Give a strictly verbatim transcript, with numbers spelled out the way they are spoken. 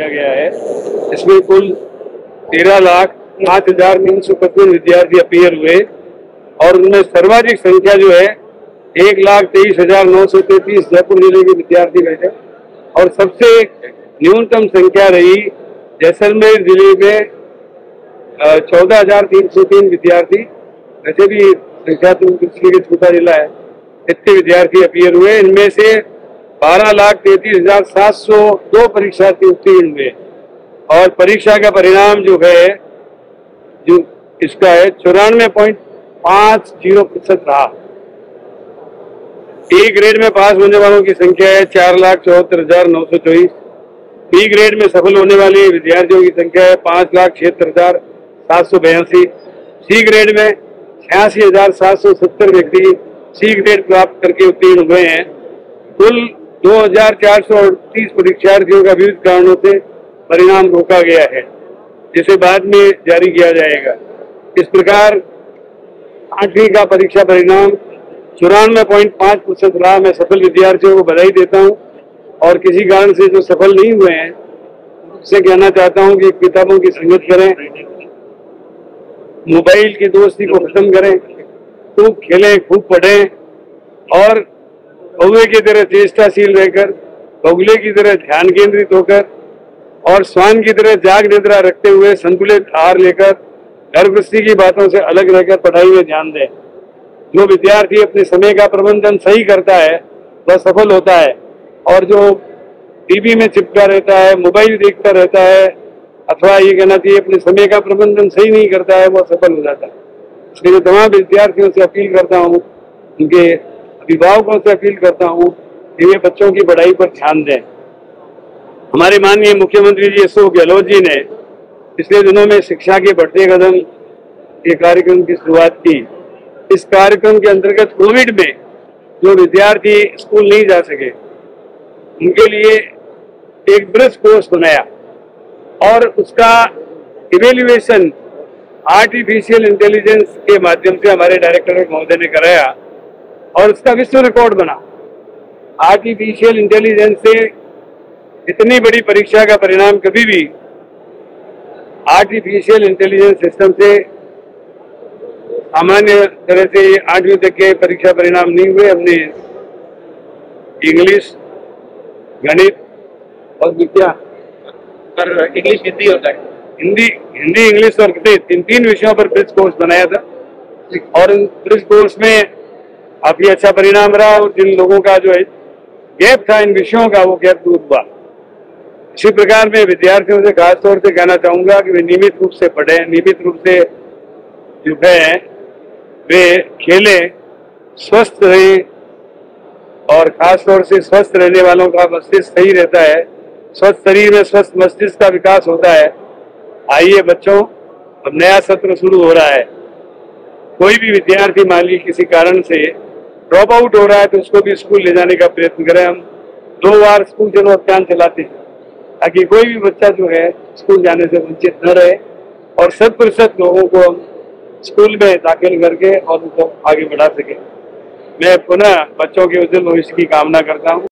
किया गया है। इसमें कुल तेरह लाख पाँच हजार तीन सौ पचपन विद्यार्थी अपीयर हुए और उनमें सर्वाधिक संख्या जो है एक लाख तेईस हजार नौ सौ तैतीस जयपुर जिले के विद्यार्थी बैठे और सबसे न्यूनतम संख्या रही जैसलमेर जिले में चौदह हजार तीन सौ तीन विद्यार्थी। वैसे भी संख्या तो इसलिए छोटा जिला है, इतने विद्यार्थी अपीयर हुए। इनमें से बारह लाख तैतीस हजार सात सौ दो परीक्षार्थी उत्तीर्ण हुए और परीक्षा का परिणाम जो है जो इसका है चौरानवे पॉइंट पांच जीरो प्रतिशत रहा। ए ग्रेड में पास होने वालों की संख्या है चार लाख चौहत्तर हजार नौ सौ चौबीस। बी ग्रेड में सफल होने वाले विद्यार्थियों की संख्या है पांच लाख छिहत्तर हजार सात सौ बयासी। सी ग्रेड में छियासी हजार सात सौ सत्तर व्यक्ति सी ग्रेड प्राप्त करके उत्तीर्ण हुए हैं। कुल दो हजार चार सौ अड़तीस परीक्षार्थियों का विविध कारणों से परिणाम रोका गया है, जिसे बाद में जारी किया जाएगा। इस प्रकार आठवीं का परीक्षा परिणाम चौरानवे पॉइंट पांच प्रतिशत रहा। मैं सफल विद्यार्थियों को बधाई देता हूं और किसी कारण से जो सफल नहीं हुए हैं उससे कहना चाहता हूं कि किताबों की संगत करें, मोबाइल की दोस्ती को खत्म करें, खूब खेलें, खूब पढ़ें और कौवे की तरह चेष्टाशील रहकर, बगुले की तरह ध्यान केंद्रित होकर और श्वान की तरह जाग निद्रा रखते हुए संतुलित आहार लेकर घर गृहस्थी की बातों से अलग रहकर पढ़ाई में ध्यान दें। जो विद्यार्थी अपने समय का प्रबंधन सही करता है वह सफल होता है और जो टीवी में चिपका रहता है, मोबाइल देखता रहता है अथवा ये कहना चाहिए अपने समय का प्रबंधन सही नहीं करता है वह सफल हो जाता है। इसलिए मैं तमाम विद्यार्थियों से अपील करता हूँ, उनके अभिभावकों से अपील करता हूँ कि वे बच्चों की पढ़ाई पर ध्यान दें। हमारे माननीय मुख्यमंत्री जी अशोक गहलोत जी ने पिछले दिनों में शिक्षा के बढ़ते कदम के कार्यक्रम की शुरुआत की। इस कार्यक्रम के अंतर्गत कोविड में जो विद्यार्थी स्कूल नहीं जा सके उनके लिए एक ब्रिज कोर्स बनाया और उसका इवेल्युएशन आर्टिफिशियल इंटेलिजेंस के माध्यम से हमारे डायरेक्टर महोदय ने कराया और उसका विश्व रिकॉर्ड बना। आर्टिफिशियल इंटेलिजेंस से इतनी बड़ी परीक्षा का परिणाम कभी भी आर्टिफिशियल इंटेलिजेंस सिस्टम से सामान्य तरह से आठवीं तक के परीक्षा परिणाम नहीं हुए। हमने इंग्लिश, गणित और विज्ञान पर इंग्लिश हिंदी होता है हिंदी हिंदी इंग्लिश और गणित इन तीन विषयों पर ब्रिज कोर्स बनाया था और इन ब्रिज कोर्स में काफी अच्छा परिणाम रहा और जिन लोगों का जो है गैप था इन विषयों का वो गैप दूर हुआ। इसी प्रकार मैं विद्यार्थियों से खास तौर से कहना चाहूंगा कि वे नियमित रूप से पढ़ें, नियमित रूप से जो है वे खेलें, स्वस्थ रहें और खास तौर से स्वस्थ रहने वालों का मस्तिष्क सही रहता है। स्वस्थ शरीर में स्वस्थ मस्तिष्क का विकास होता है। आइए बच्चों, अब नया सत्र शुरू हो रहा है। कोई भी विद्यार्थी मान लीजिए किसी कारण से ड्रॉप आउट हो रहा है तो उसको भी स्कूल ले जाने का प्रयत्न करें। हम दो बार स्कूल चलो अभियान चलाते हैं ताकि कोई भी बच्चा जो है स्कूल जाने से वंचित न रहे और शत प्रतिशत लोगों को हम स्कूल में दाखिल करके और उनको आगे बढ़ा सके। मैं पुनः बच्चों के उज्जवल भविष्य की कामना करता हूँ।